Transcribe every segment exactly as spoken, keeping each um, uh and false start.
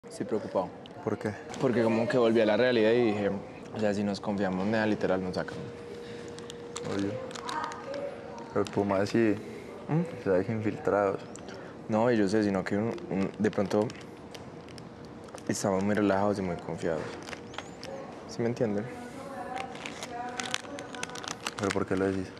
Estoy preocupado. ¿Por qué? Porque como que volví a la realidad y dije, o sea, si nos confiamos, nada, literal nos sacan. Obvio. Pero Puma sí, ¿Mm? se deja infiltrados. No, y yo sé, sino que un- un- de pronto estamos muy relajados y muy confiados. ¿Sí me entienden? ¿Pero por qué lo decís?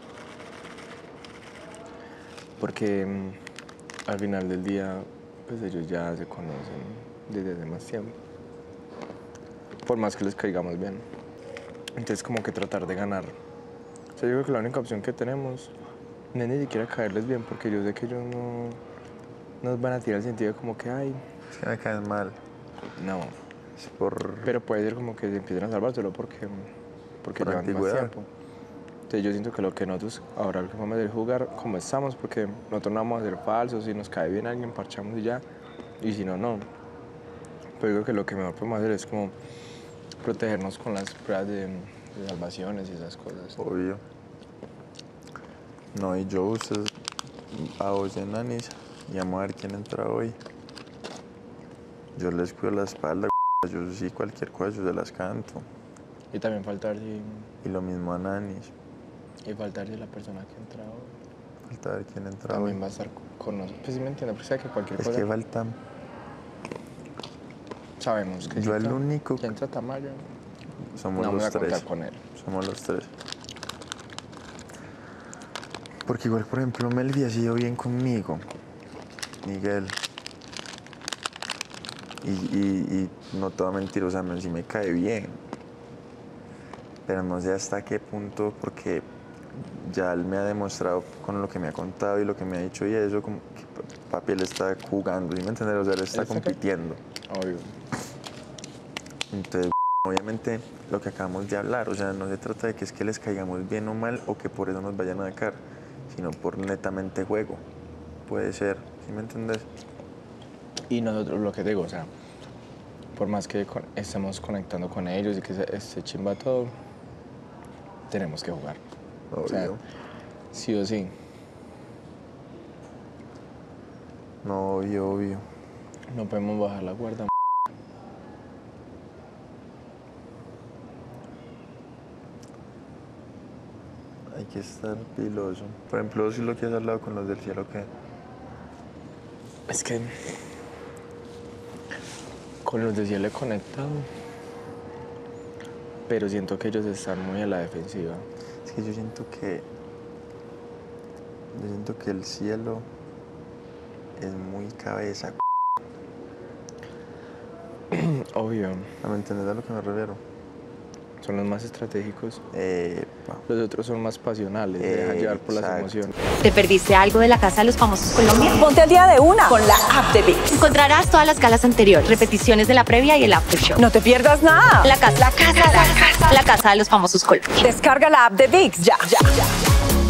Porque mm, al final del día, pues ellos ya se conocen desde hace más tiempo. Por más que les caigamos bien. Entonces como que tratar de ganar. O sea, yo creo que la única opción que tenemos no es ni siquiera caerles bien, porque yo sé que ellos no nos van a tirar el sentido de como que, ay, Es que me caen mal. no. Es por... Pero puede ser como que se empiecen a salvar solo porque, porque Por llevan antigüedad. más tiempo. Entonces yo siento que lo que nosotros ahora lo que vamos a hacer es jugar como estamos, porque nosotros no vamos a ser falsos, si nos cae bien alguien parchamos y ya, y si no, no. Pero yo creo que lo que mejor podemos hacer es como protegernos con las pruebas de, de salvaciones y esas cosas. Obvio. No, y yo, ustedes, a vos y a Nanis, y vamos a ver quién entra hoy. Yo les cuido la espalda, yo sí, cualquier cosa, yo se las canto. Y también faltar si, Y lo mismo a Nanis. y faltar si la persona que entra hoy Falta ver quién entra también hoy. va a estar con nosotros. Pues sí me entiende, porque sabe que cualquier Es cosa que falta... sabemos que Yo si el entra- único- que entra Tamayo, Somos no vamos los a contar tres. con él. Somos los tres. Porque igual, por ejemplo, Melvi ha sido bien conmigo. Miguel. Y, y, y no te voy a mentir, o sea, sí me cae bien. Pero no sé hasta qué punto, porque ya él me ha demostrado con lo que me ha contado y lo que me ha dicho y eso, como que papi, él está jugando, ¿sí me entiendes? O sea, él está ¿Él está qué? compitiendo. Obvio. Entonces, obviamente, lo que acabamos de hablar, o sea, no se trata de que es que les caigamos bien o mal o que por eso nos vayan a sacar, sino por netamente juego. Puede ser, ¿sí me entiendes? Y nosotros, lo que digo, o sea, por más que con- estemos conectando con ellos y que se, se chimba todo, tenemos que jugar. Obvio. O sea, sí o sí. No, obvio, obvio. No podemos bajar la guardia. Hay que estar piloso. Por ejemplo, si lo que has hablado con los del cielo, ¿qué? Es que con los de cielo he conectado, pero siento que ellos están muy a la defensiva. Es que yo siento que... Yo siento que el cielo es muy cabeza. Obvio, ¿Me entiendes a lo que me refiero? son los más estratégicos. Epa. Los otros son más pasionales, se dejan llevar por las Exacto. emociones. ¿Te perdiste algo de la Casa de los Famosos Colombia? Ponte al día de una con la app de ViX. Encontrarás todas las galas anteriores, repeticiones de la previa y el after show. No te pierdas nada. La casa, la casa, la casa, la casa de los Famosos Colombia. Descarga la app de ViX ya, ya, ya.